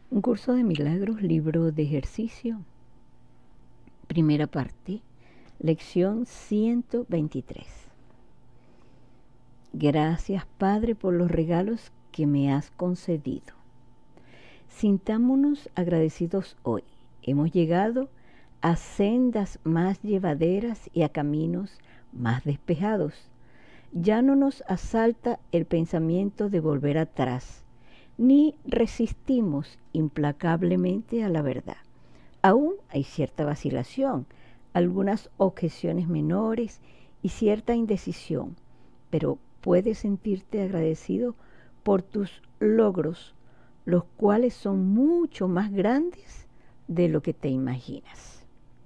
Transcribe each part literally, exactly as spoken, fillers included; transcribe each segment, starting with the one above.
Un curso de milagros, libro de ejercicio, primera parte, lección ciento veintitrés. Gracias, Padre, por los regalos que me has concedido. Sintámonos agradecidos hoy. Hemos llegado a sendas más llevaderas y a caminos más despejados. Ya no nos asalta el pensamiento de volver atrás, ni resistimos implacablemente a la verdad. Aún hay cierta vacilación, algunas objeciones menores y cierta indecisión, pero puedes sentirte agradecido por tus logros, los cuales son mucho más grandes de lo que te imaginas.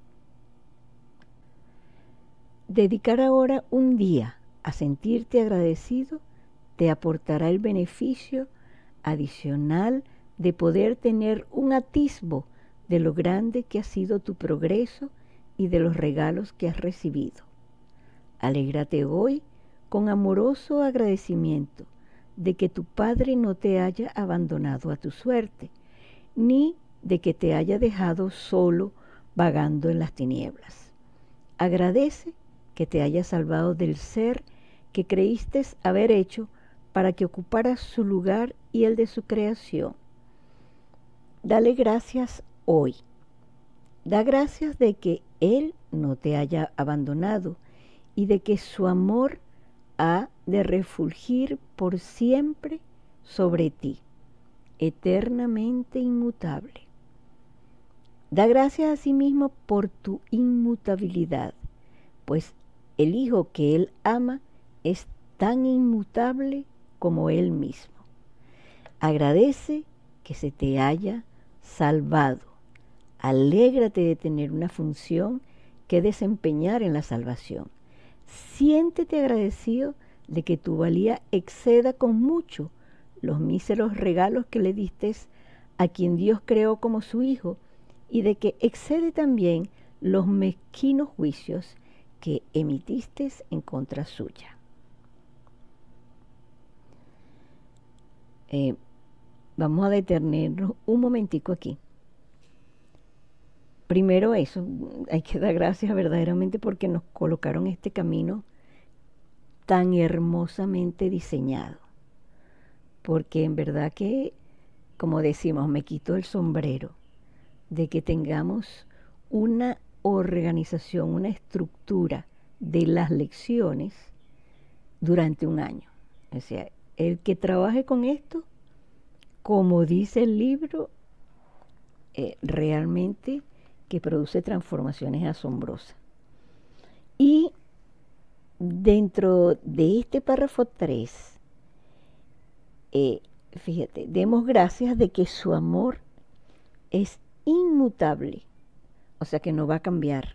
Dedicar ahora un día a sentirte agradecido te aportará el beneficio adicional de poder tener un atisbo de lo grande que ha sido tu progreso y de los regalos que has recibido. Alégrate hoy con amoroso agradecimiento de que tu Padre no te haya abandonado a tu suerte, ni de que te haya dejado solo vagando en las tinieblas. Agradece que te haya salvado del ser que creíste haber hecho para que ocupara su lugar y el de su creación. Dale gracias hoy. Da gracias de que Él no te haya abandonado y de que su amor ha de refulgir por siempre sobre ti, eternamente inmutable. Da gracias a sí mismo por tu inmutabilidad, pues el Hijo que Él ama es tan inmutable como Él mismo. Agradece que se te haya salvado. Alégrate de tener una función que desempeñar en la salvación. Siéntete agradecido de que tu valía exceda con mucho los míseros regalos que le diste a quien Dios creó como su Hijo y de que excede también los mezquinos juicios que emitiste en contra suya. Eh, vamos a detenernos un momentico aquí. Primero eso, hay que dar gracias verdaderamente porque nos colocaron este camino tan hermosamente diseñado. Porque en verdad que, como decimos, me quito el sombrero de que tengamos una organización, una estructura de las lecciones durante un año. O sea, el que trabaje con esto, como dice el libro, eh, realmente que produce transformaciones asombrosas. Y dentro de este párrafo tres, eh, fíjate, demos gracias de que su amor es inmutable, o sea que no va a cambiar.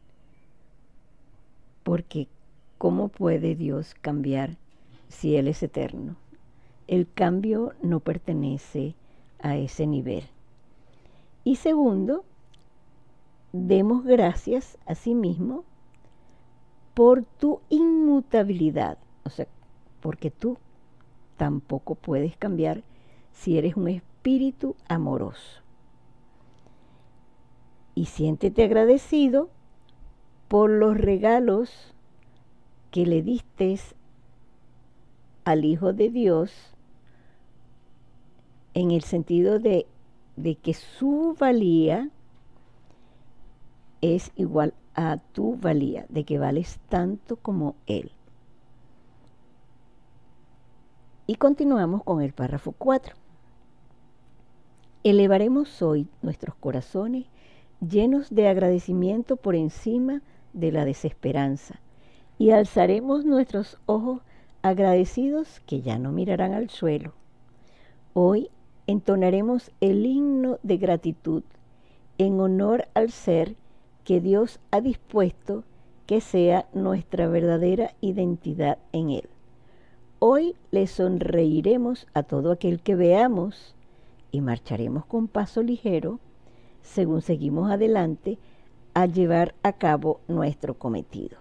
Porque ¿cómo puede Dios cambiar si Él es eterno? El cambio no pertenece a ese nivel. Y segundo, demos gracias a sí mismo por tu inmutabilidad, o sea, porque tú tampoco puedes cambiar si eres un espíritu amoroso. Y siéntete agradecido por los regalos que le diste al Hijo de Dios en el sentido de, de que su valía es igual a tu valía, de que vales tanto como Él. Y continuamos con el párrafo cuatro. Elevaremos hoy nuestros corazones llenos de agradecimiento por encima de la desesperanza y alzaremos nuestros ojos agradecidos que ya no mirarán al suelo. Hoy entonaremos el himno de gratitud en honor al ser que Dios ha dispuesto que sea nuestra verdadera identidad en Él. Hoy le sonreiremos a todo aquel que veamos y marcharemos con paso ligero según seguimos adelante a llevar a cabo nuestro cometido.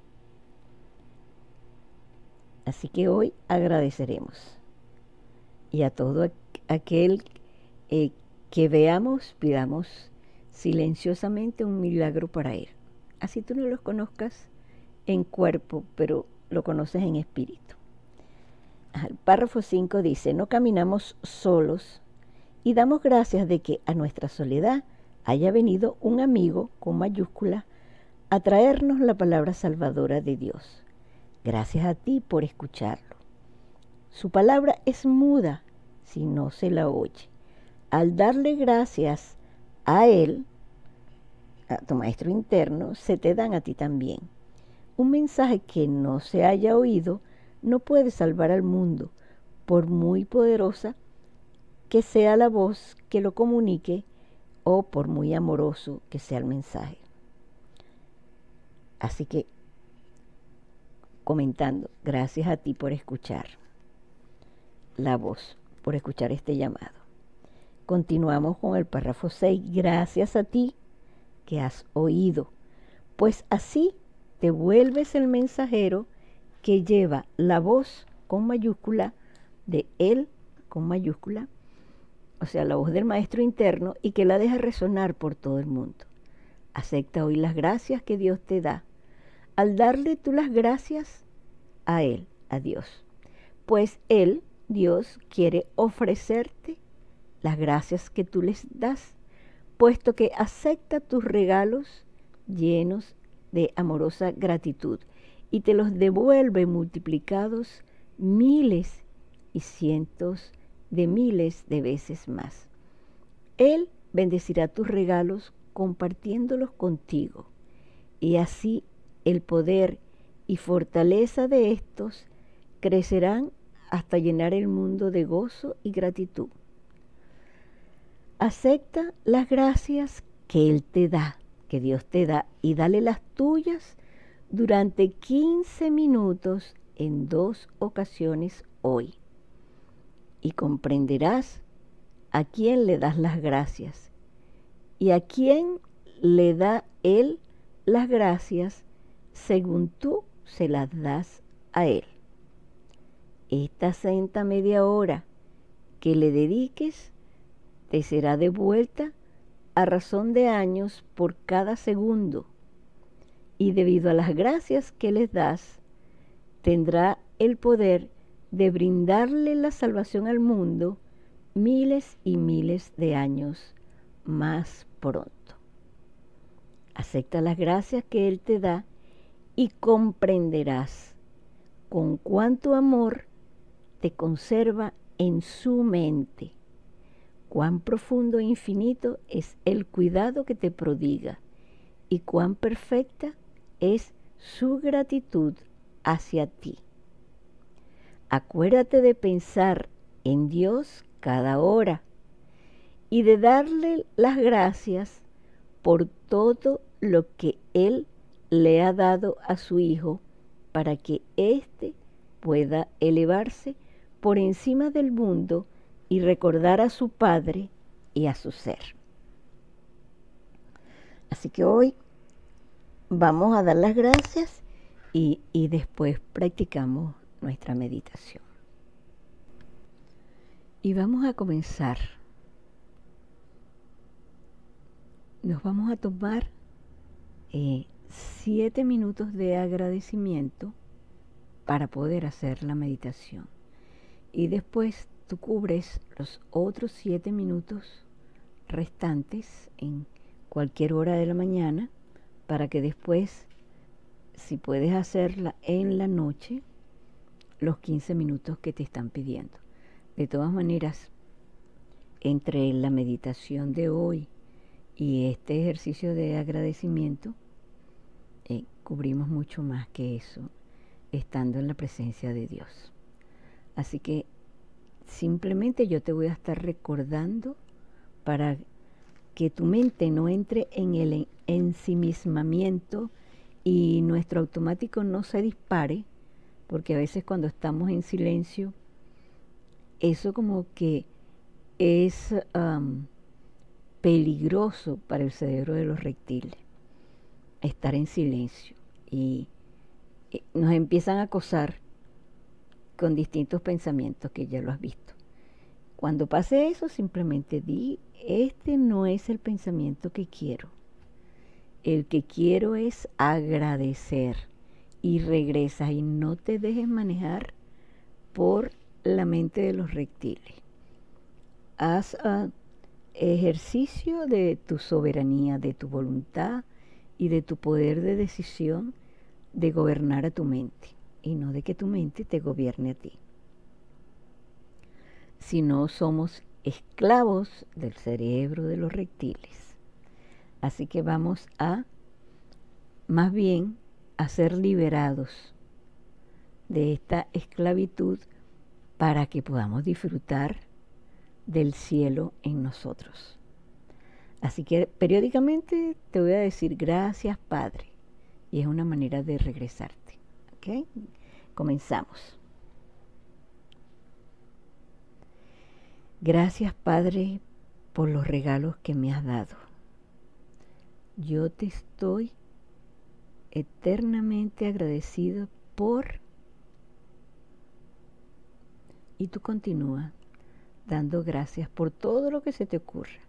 Así que hoy agradeceremos. Y a todo aquel eh, que veamos, pidamos silenciosamente un milagro para Él. Así tú no los conozcas en cuerpo, pero lo conoces en espíritu. El párrafo cinco dice, no caminamos solos y damos gracias de que a nuestra soledad haya venido un amigo con mayúscula a traernos la palabra salvadora de Dios. Gracias a ti por escucharlo. Su palabra es muda si no se la oye. Al darle gracias a Él, a tu maestro interno, se te dan a ti también. Un mensaje que no se haya oído no puede salvar al mundo, por muy poderosa que sea la voz que lo comunique o por muy amoroso que sea el mensaje. Así que, comentando, gracias a ti por escuchar la voz, por escuchar este llamado. Continuamos con el párrafo seis. Gracias a ti que has oído, pues así te vuelves el mensajero que lleva la voz con mayúscula de Él con mayúscula, o sea, la voz del maestro interno, y que la deja resonar por todo el mundo. Acepta hoy las gracias que Dios te da, al darle tú las gracias a Él, a Dios. Pues Él, Dios, quiere ofrecerte las gracias que tú les das, puesto que acepta tus regalos llenos de amorosa gratitud y te los devuelve multiplicados miles y cientos de miles de veces más. Él bendecirá tus regalos compartiéndolos contigo, y así el poder y fortaleza de estos crecerán hasta llenar el mundo de gozo y gratitud. Acepta las gracias que Él te da, que Dios te da, y dale las tuyas durante quince minutos en dos ocasiones hoy. Y comprenderás a quién le das las gracias y a quién le da Él las gracias según tú se las das a Él. Esta santa media hora que le dediques te será devuelta a razón de años por cada segundo, y debido a las gracias que les das, tendrá el poder de brindarle la salvación al mundo miles y miles de años más pronto. Acepta las gracias que Él te da y comprenderás con cuánto amor te conserva en su mente, cuán profundo e infinito es el cuidado que te prodiga y cuán perfecta es su gratitud hacia ti. Acuérdate de pensar en Dios cada hora y de darle las gracias por todo lo que Él le ha dado a su Hijo para que éste pueda elevarse por encima del mundo y recordar a su Padre y a su ser. Así que hoy vamos a dar las gracias y, y después practicamos nuestra meditación. Y vamos a comenzar. Nos vamos a tomar eh, siete minutos de agradecimiento para poder hacer la meditación. Y después tú cubres los otros siete minutos restantes en cualquier hora de la mañana para que después, si puedes hacerla en la noche, los quince minutos que te están pidiendo. De todas maneras, entre la meditación de hoy y este ejercicio de agradecimiento, eh, cubrimos mucho más que eso, estando en la presencia de Dios. Así que simplemente yo te voy a estar recordando para que tu mente no entre en el ensimismamiento y nuestro automático no se dispare, porque a veces cuando estamos en silencio, eso como que es um, peligroso para el cerebro de los reptiles, estar en silencio, y, y nos empiezan a acosar con distintos pensamientos que ya lo has visto. Cuando pase eso, simplemente di, este no es el pensamiento que quiero. El que quiero es agradecer. Y regresas y no te dejes manejar por la mente de los reptiles. Haz uh, ejercicio de tu soberanía, de tu voluntad y de tu poder de decisión de gobernar a tu mente y no de que tu mente te gobierne a ti. Si no, somos esclavos del cerebro de los reptiles. Así que vamos a, más bien, a ser liberados de esta esclavitud para que podamos disfrutar del cielo en nosotros. Así que periódicamente te voy a decir gracias, Padre, y es una manera de regresarte. ¿Ok? Comenzamos. Gracias, Padre, por los regalos que me has dado. Yo te estoy eternamente agradecido por... Y tú continúa dando gracias por todo lo que se te ocurra.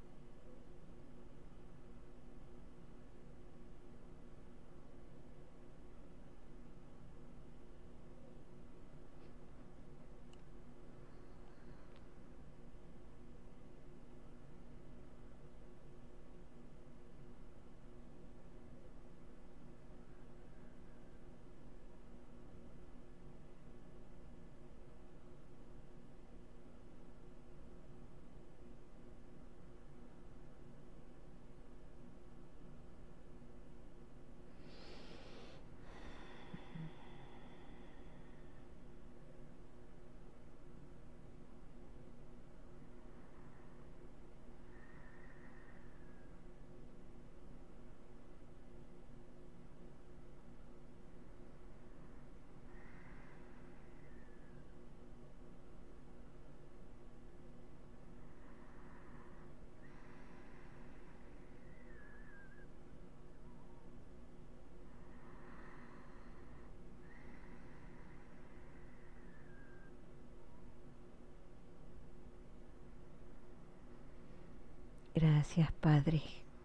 Gracias, Padre.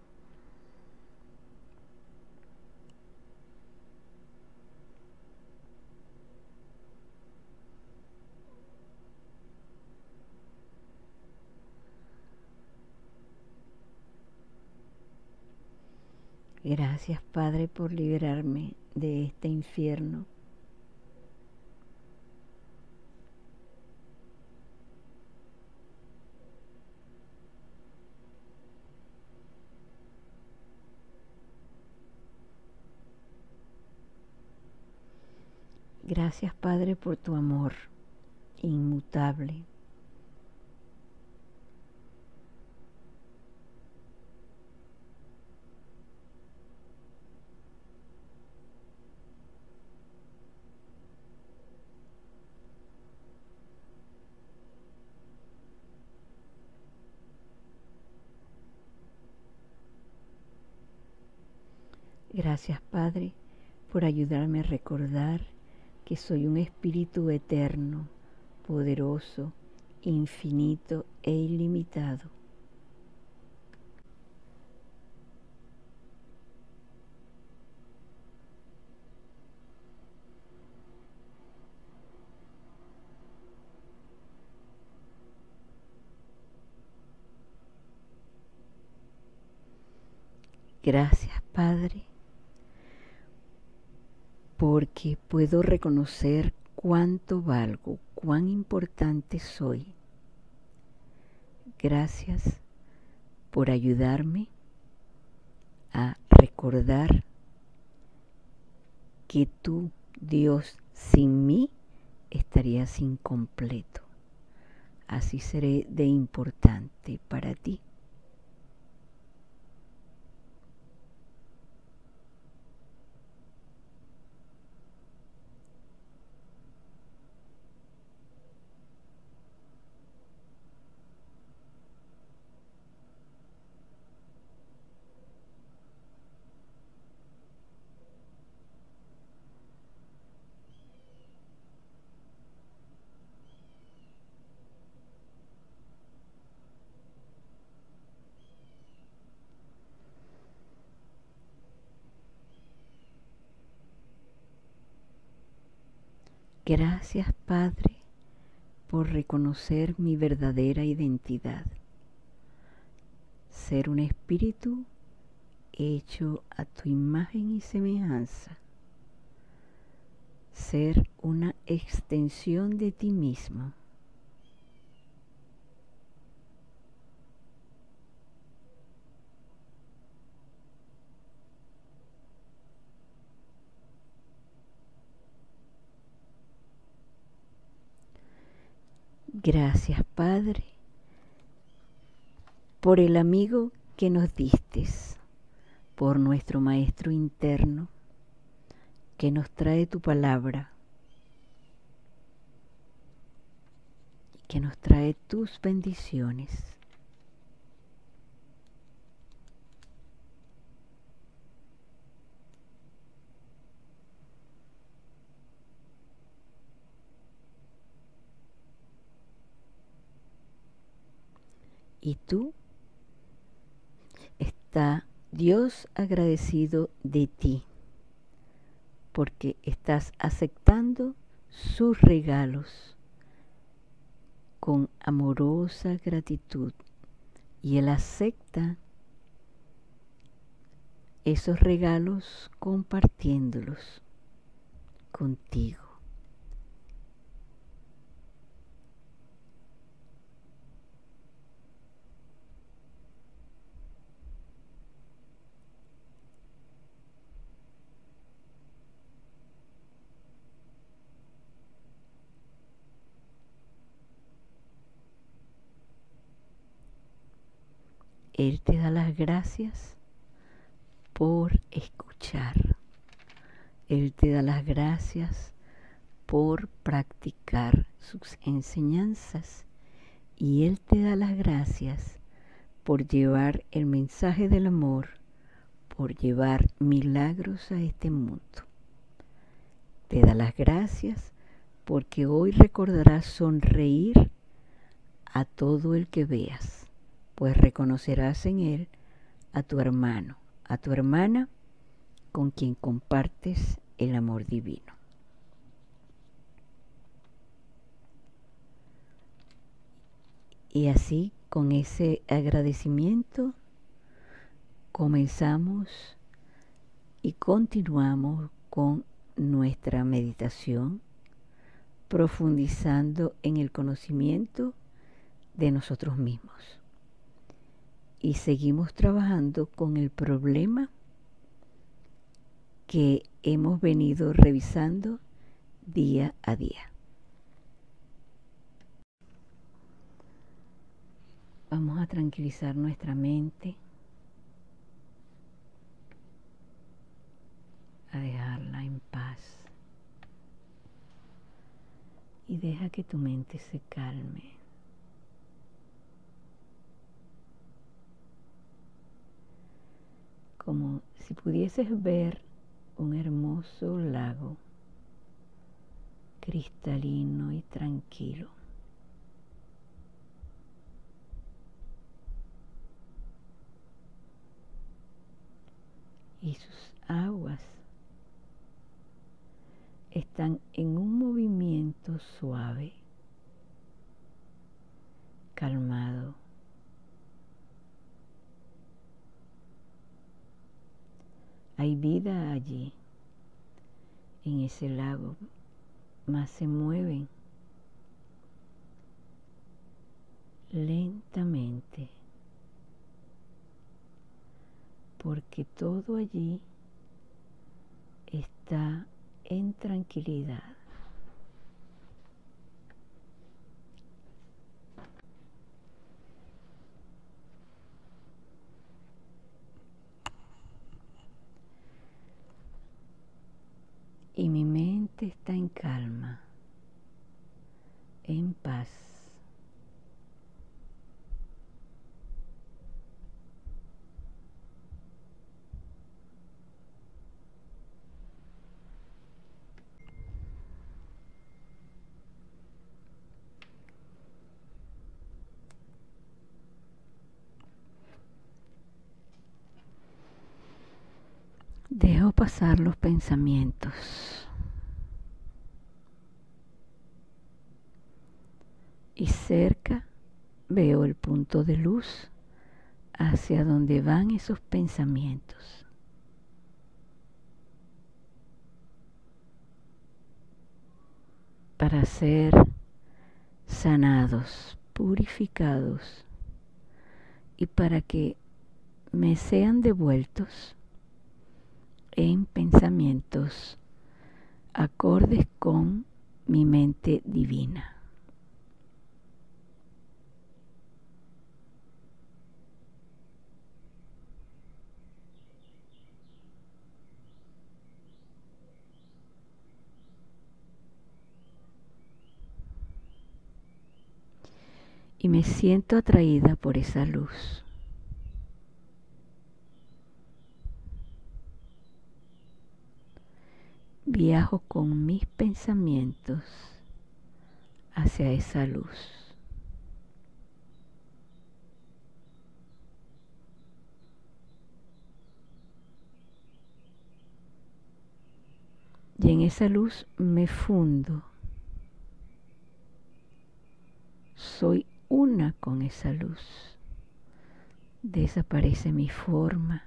Gracias, Padre, por liberarme de este infierno. Gracias, Padre, por tu amor inmutable. Gracias, Padre, por ayudarme a recordar que soy un espíritu eterno, poderoso, infinito e ilimitado. Gracias, Padre, porque puedo reconocer cuánto valgo, cuán importante soy. Gracias por ayudarme a recordar que tú, Dios, sin mí estarías incompleto. Así seré de importante para ti. Gracias, Padre, por reconocer mi verdadera identidad. Ser un espíritu hecho a tu imagen y semejanza. Ser una extensión de ti mismo. Gracias, Padre, por el amigo que nos distes, por nuestro Maestro interno que nos trae tu palabra, que nos trae tus bendiciones. Y tú, está Dios agradecido de ti, porque estás aceptando sus regalos con amorosa gratitud, y Él acepta esos regalos compartiéndolos contigo. Él te da las gracias por escuchar. Él te da las gracias por practicar sus enseñanzas. Y Él te da las gracias por llevar el mensaje del amor, por llevar milagros a este mundo. Te da las gracias porque hoy recordarás sonreír a todo el que veas, pues reconocerás en él a tu hermano, a tu hermana, con quien compartes el amor divino. Y así, con ese agradecimiento, comenzamos y continuamos con nuestra meditación, profundizando en el conocimiento de nosotros mismos. Y seguimos trabajando con el problema que hemos venido revisando día a día. Vamos a tranquilizar nuestra mente, a dejarla en paz. Y deja que tu mente se calme. Como si pudieses ver un hermoso lago cristalino y tranquilo. Y sus aguas están en un movimiento suave, calmado. Hay vida allí, en ese lago, mas se mueven lentamente, porque todo allí está en tranquilidad. Y mi mente está en calma, en paz. Dejo pasar los pensamientos. cerca veo el punto de luz hacia donde van esos pensamientos. Para ser sanados, purificados y para que me sean devueltos en pensamientos acordes con mi mente divina. Y me siento atraída por esa luz. Viajo con mis pensamientos hacia esa luz. Y en esa luz me fundo. Soy una con esa luz. Desaparece mi forma.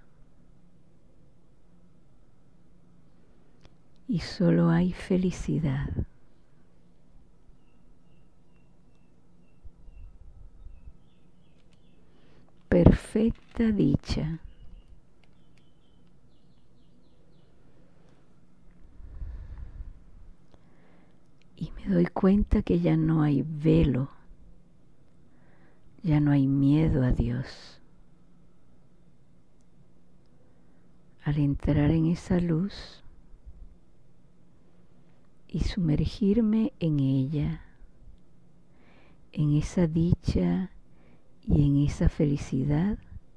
Y solo hay felicidad. Perfecta dicha. Y me doy cuenta que ya no hay velo, ya no hay miedo a Dios. Al entrar en esa luz y sumergirme en ella, en esa dicha y en esa felicidad,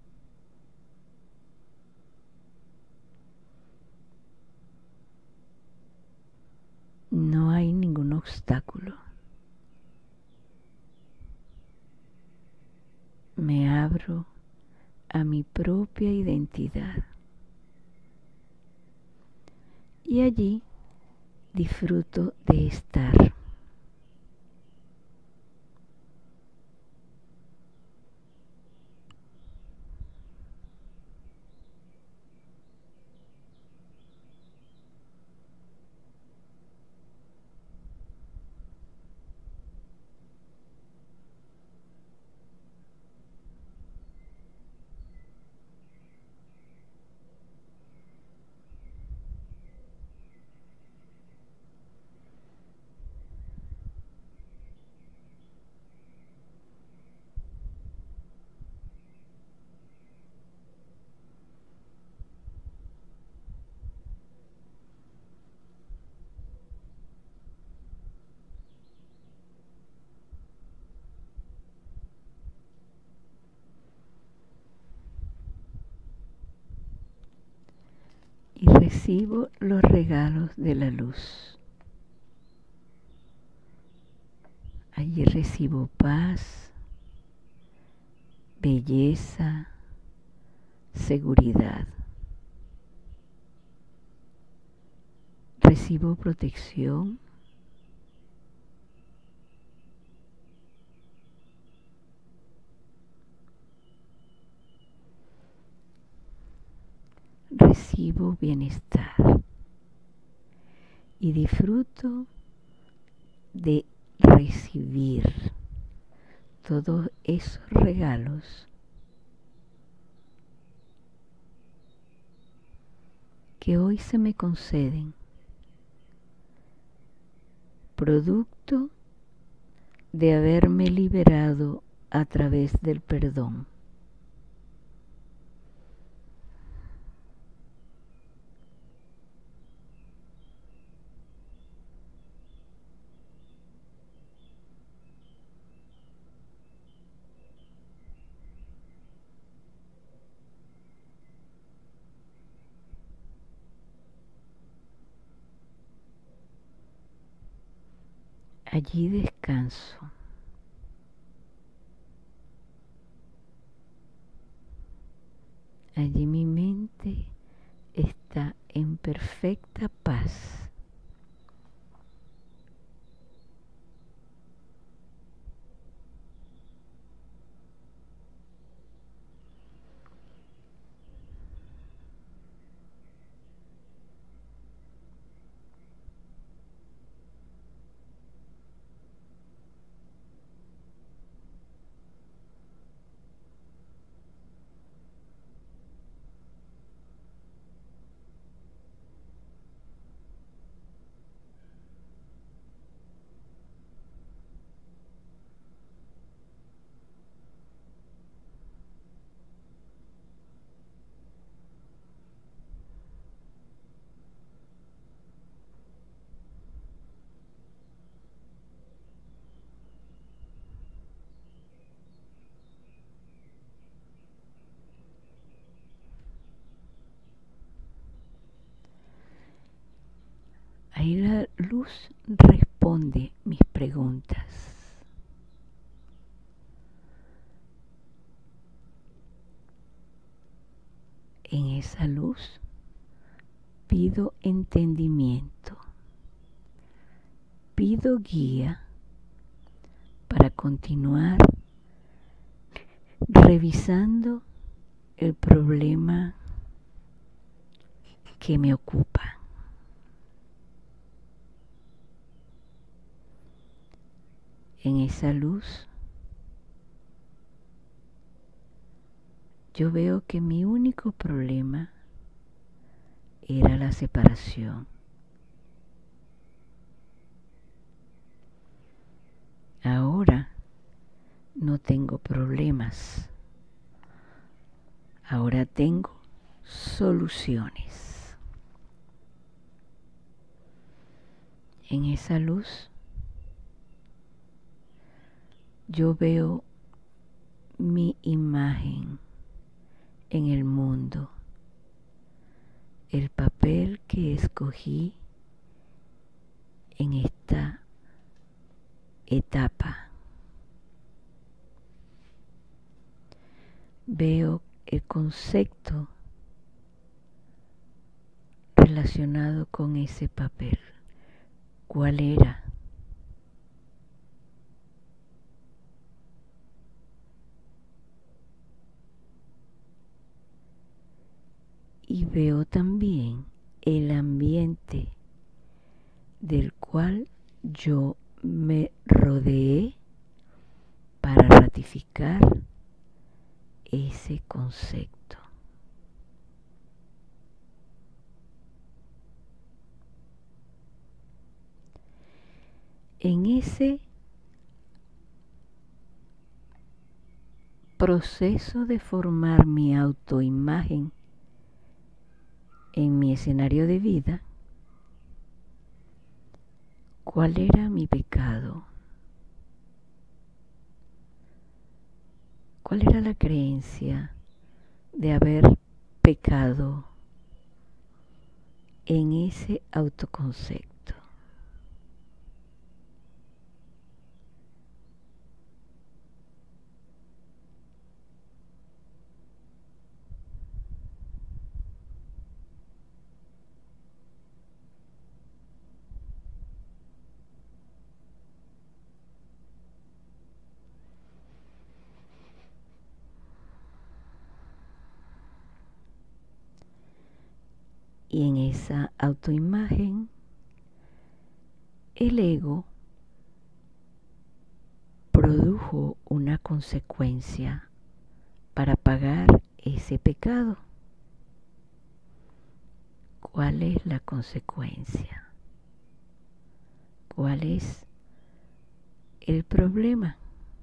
no hay ningún obstáculo. Me abro a mi propia identidad. Y allí disfruto de estar. Y recibo los regalos de la luz. Allí recibo paz, belleza, seguridad. Recibo protección. Recibo bienestar. Y disfruto de recibir todos esos regalos que hoy se me conceden, producto de haberme liberado a través del perdón. Allí descanso. Allí mi mente está en perfecta paz. luz responde mis preguntas. En esa luz pido entendimiento, pido guía para continuar revisando el problema que me ocupa. En esa luz yo veo que mi único problema era la separación. Ahora no tengo problemas. Ahora tengo soluciones. En esa luz yo veo mi imagen en el mundo, el papel que escogí en esta etapa. Veo el concepto relacionado con ese papel. ¿Cuál era? Y veo también el ambiente del cual yo me rodeé para ratificar ese concepto. En ese proceso de formar mi autoimagen en mi escenario de vida, ¿cuál era mi pecado? ¿Cuál era la creencia de haber pecado en ese autoconcepto? Y en esa autoimagen, el ego produjo una consecuencia para pagar ese pecado. ¿Cuál es la consecuencia? ¿Cuál es el problema?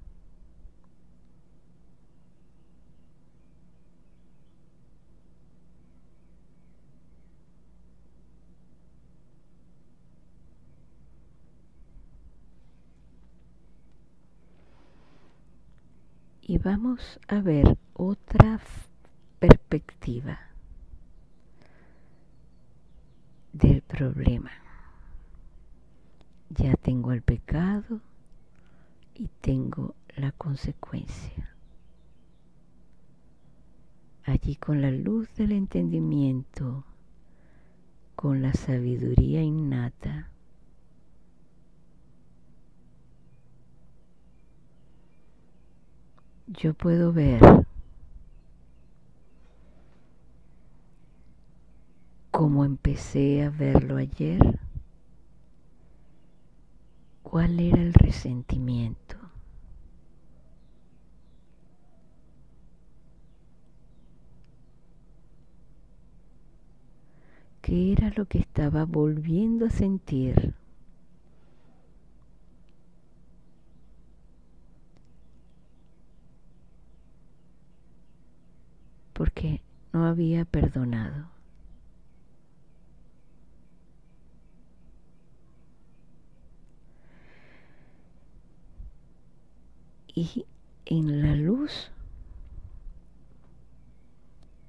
Y vamos a ver otra perspectiva del problema. Ya tengo el pecado y tengo la consecuencia. Allí con la luz del entendimiento, con la sabiduría innata, yo puedo ver como empecé a verlo ayer, cuál era el resentimiento. ¿Qué era lo que estaba volviendo a sentir? Porque no había perdonado. Y en la luz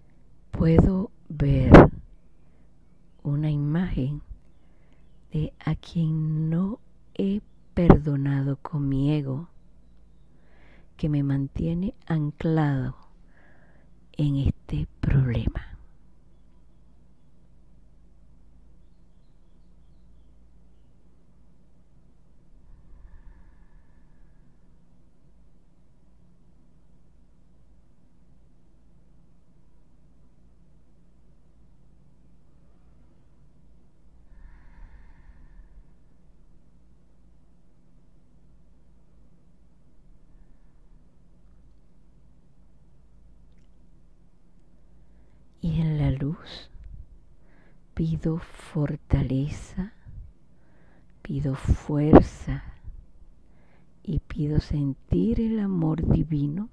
puedo ver una imagen de a quien no he perdonado con mi ego, que me mantiene anclado en este problema. Y en la luz pido fortaleza, pido fuerza y pido sentir el amor divino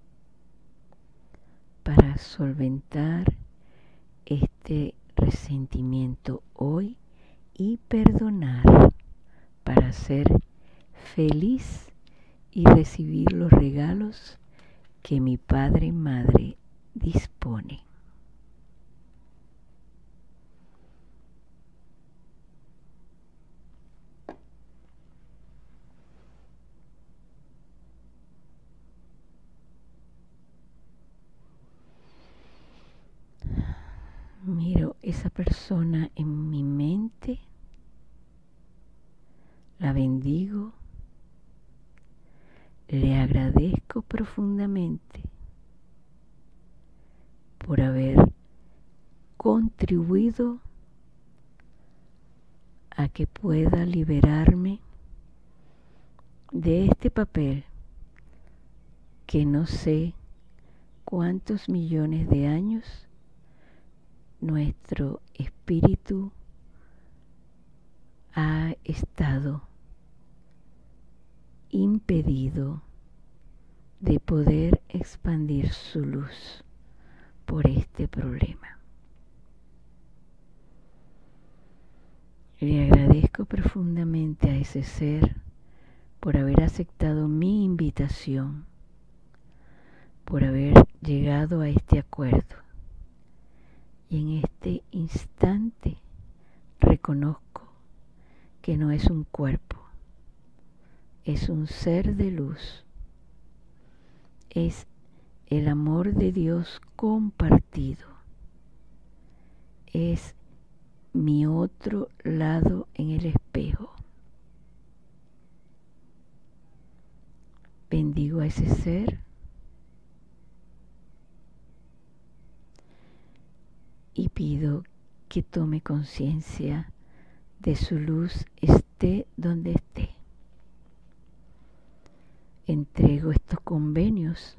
para solventar este resentimiento hoy y perdonar para ser feliz y recibir los regalos que mi Padre y Madre dispone. Miro esa persona en mi mente, la bendigo, le agradezco profundamente por haber contribuido a que pueda liberarme de este papel que no sé cuántos millones de años nuestro espíritu ha estado impedido de poder expandir su luz por este problema. Le agradezco profundamente a ese ser por haber aceptado mi invitación, por haber llegado a este acuerdo. Y en este instante reconozco que no es un cuerpo, es un ser de luz, es el amor de Dios compartido, es mi otro lado en el espejo. Bendigo a ese ser y pido que tome conciencia de su luz, esté donde esté. Entrego estos convenios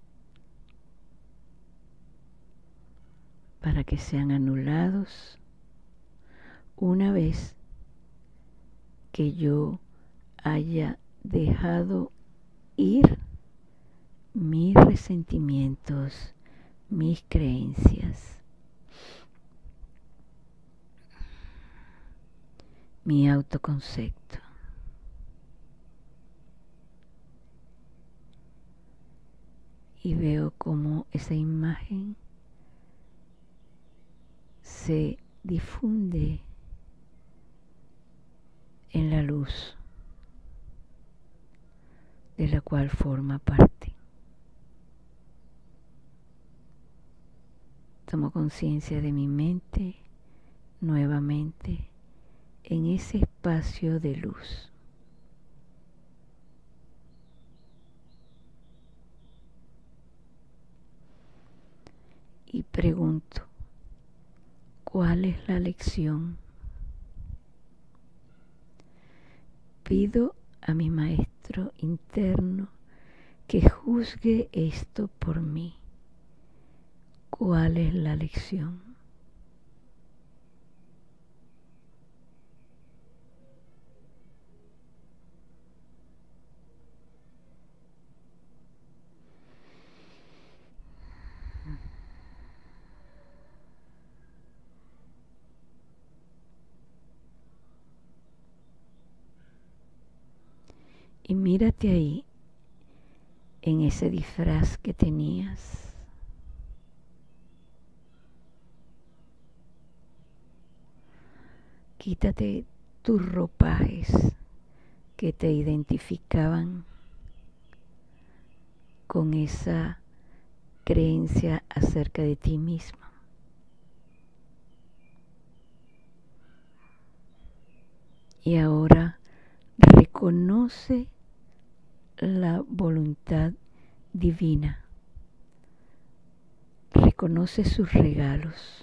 para que sean anulados una vez que yo haya dejado ir mis resentimientos, mis creencias, mi autoconcepto. Y veo cómo esa imagen se difunde en la luz de la cual forma parte. Tomo conciencia de mi mente nuevamente en ese espacio de luz. Y pregunto, ¿cuál es la lección? Pido a mi maestro interno que juzgue esto por mí. ¿Cuál es la lección? Y mírate ahí, en ese disfraz que tenías. Quítate tus ropajes que te identificaban con esa creencia acerca de ti mismo. Y ahora reconoce la voluntad divina. Reconoce sus regalos.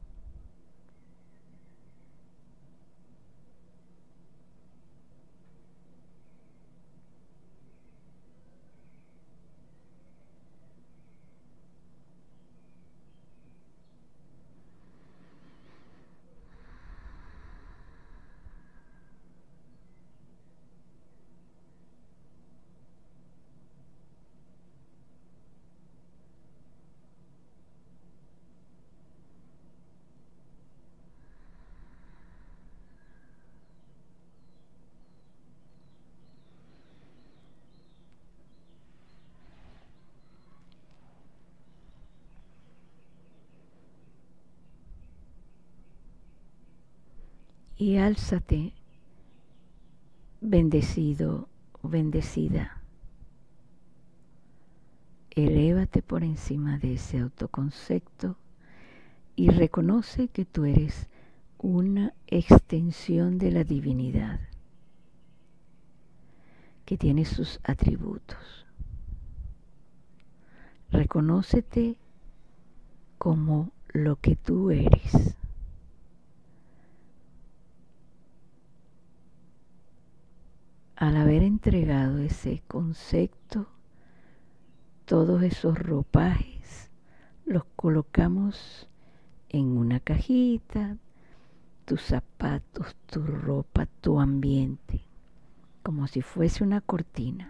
Y álzate, bendecido o bendecida. Elévate por encima de ese autoconcepto y reconoce que tú eres una extensión de la divinidad, que tiene sus atributos. Reconócete como lo que tú eres. Al haber entregado ese concepto, todos esos ropajes los colocamos en una cajita, tus zapatos, tu ropa, tu ambiente, como si fuese una cortina.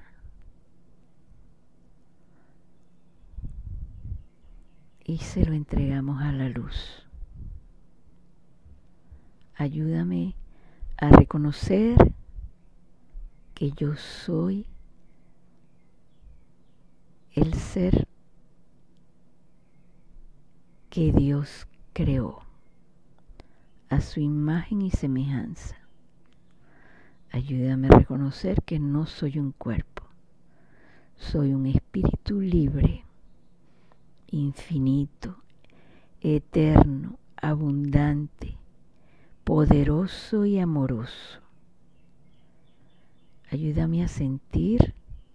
Y se lo entregamos a la luz. Ayúdame a reconocer que yo soy el ser que Dios creó a su imagen y semejanza. Ayúdame a reconocer que no soy un cuerpo, soy un espíritu libre, infinito, eterno, abundante, poderoso y amoroso. Ayúdame a sentir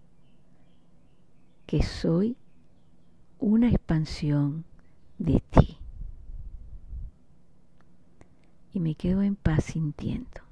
que soy una expansión de ti. Y me quedo en paz sintiendo.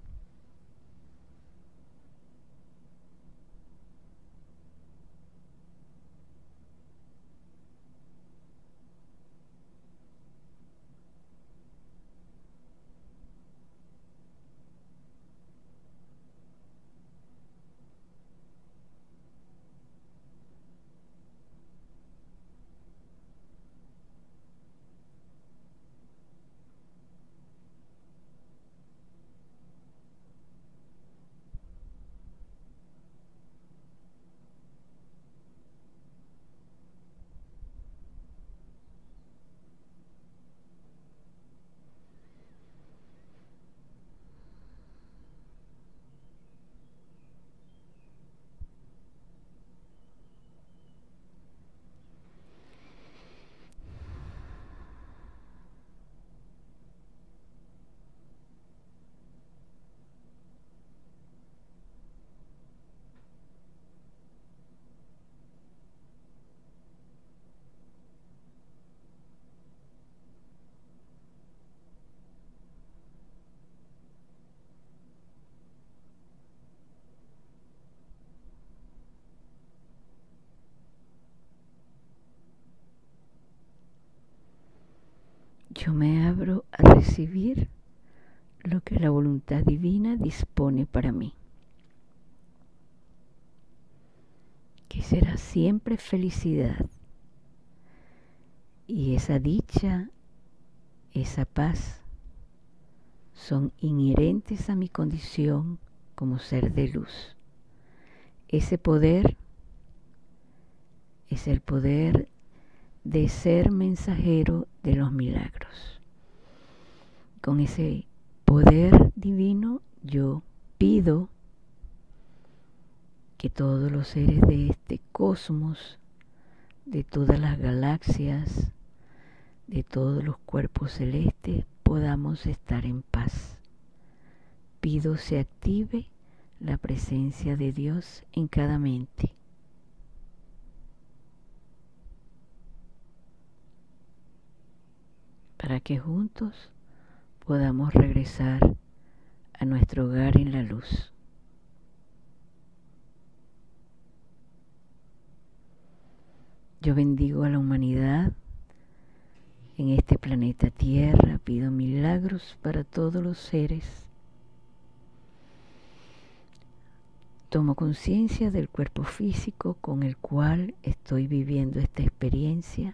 Yo me abro a recibir lo que la voluntad divina dispone para mí, que será siempre felicidad. Y esa dicha, esa paz, son inherentes a mi condición como ser de luz. Ese poder es el poder de ser mensajero de los milagros. Con ese Poder divino, yo pido que todos los seres de este cosmos, de todas las galaxias, de todos los cuerpos celestes, podamos estar en paz. Pido se active la presencia de Dios en cada mente. Para que juntos podamos regresar a nuestro hogar en la luz. Yo bendigo a la humanidad en este planeta Tierra, pido milagros para todos los seres. Tomo conciencia del cuerpo físico con el cual estoy viviendo esta experiencia.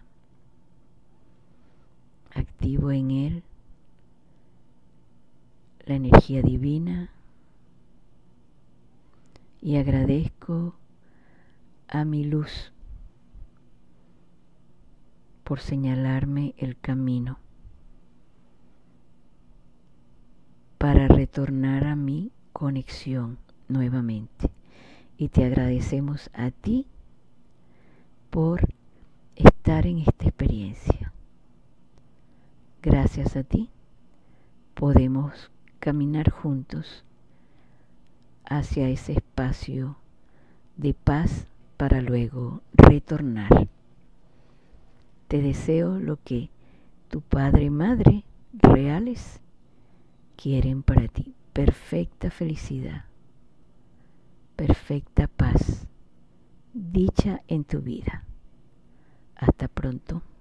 Activo en él la energía divina y agradezco a mi luz por señalarme el camino para retornar a mi conexión nuevamente. Y te agradecemos a ti por estar en esta experiencia. Gracias a ti podemos caminar juntos hacia ese espacio de paz para luego retornar. Te deseo lo que tu padre y madre reales quieren para ti. Perfecta felicidad, perfecta paz, dicha en tu vida. Hasta pronto.